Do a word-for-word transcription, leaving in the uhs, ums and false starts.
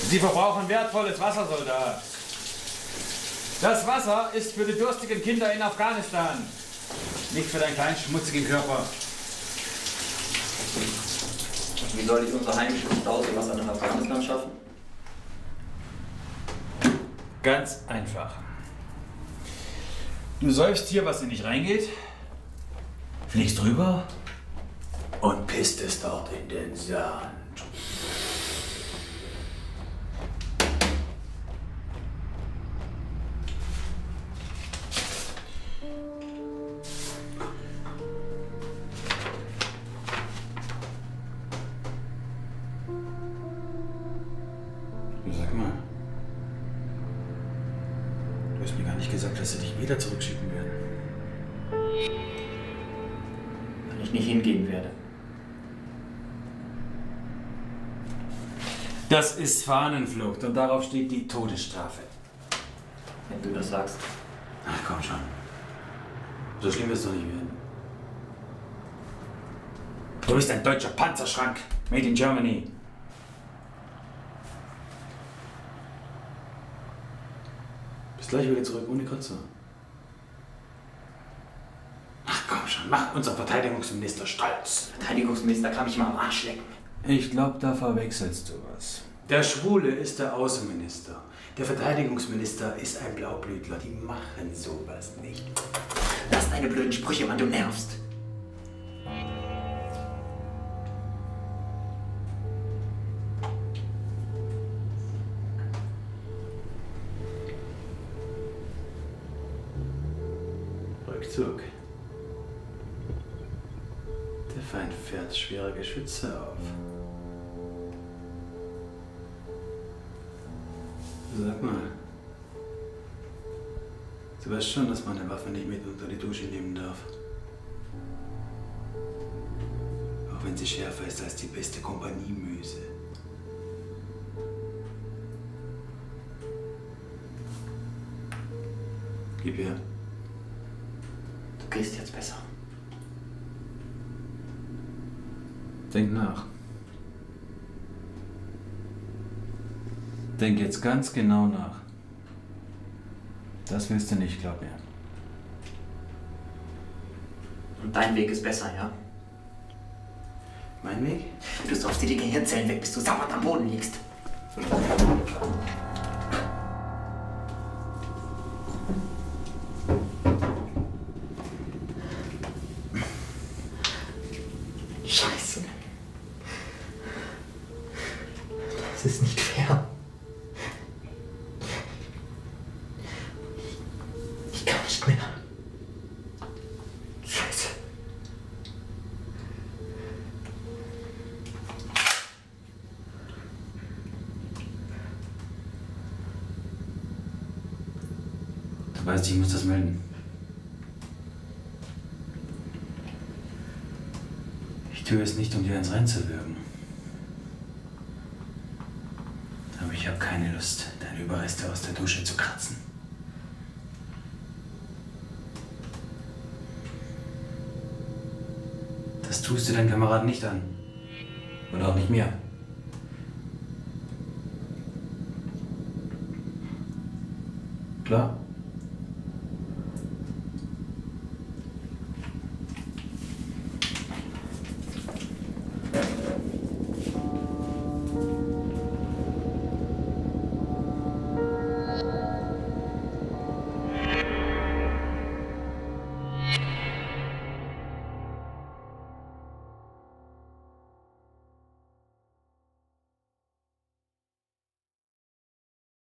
Sie verbrauchen wertvolles Wasser, Soldat. Das Wasser ist für die durstigen Kinder in Afghanistan, nicht für deinen kleinen schmutzigen Körper. Wie soll ich unser heimisches Stausee-Wasser nach Afghanistan schaffen? Ganz einfach. Du säufst hier, was in dich reingeht, fliegst drüber und pisst es dort in den Sand. Sag mal, du hast mir gar nicht gesagt, dass sie dich wieder zurückschicken werden. Weil ich nicht hingehen werde. Das ist Fahnenflucht und darauf steht die Todesstrafe. Wenn du das sagst. Ach komm schon. So schlimm wird es doch nicht werden. Du bist ein deutscher Panzerschrank, made in Germany. Bis gleich wieder zurück, ohne Kratzer. Ach komm schon, mach unser Verteidigungsminister stolz. Verteidigungsminister kann mich mal am Arsch lecken. Ich glaube, da verwechselst du was. Der Schwule ist der Außenminister. Der Verteidigungsminister ist ein Blaublütler. Die machen sowas nicht. Lass deine blöden Sprüche, Mann, du nervst. Rückzug. Der Feind fährt schwere Geschütze auf. Sag mal, du weißt schon, dass man eine Waffe nicht mit unter die Dusche nehmen darf. Auch wenn sie schärfer ist als die beste Kompaniemöse. Gib her. Du gehst jetzt besser. Denk nach. Denk jetzt ganz genau nach. Das willst du nicht, glaub mir. Und dein Weg ist besser, ja? Mein Weg? Du saufst dir die Gehirnzellen weg, bis du sauer am Boden liegst. Scheiße. Das ist nicht fair. Ich kann nicht mehr. Scheiße. Du weißt, ich muss das melden. Ich tue es nicht, um dir ins Rennen zu wirken. Aber ich habe keine Lust, deine Überreste aus der Dusche zu kratzen. Das tust du deinen Kameraden nicht an. Und auch nicht mir. Klar?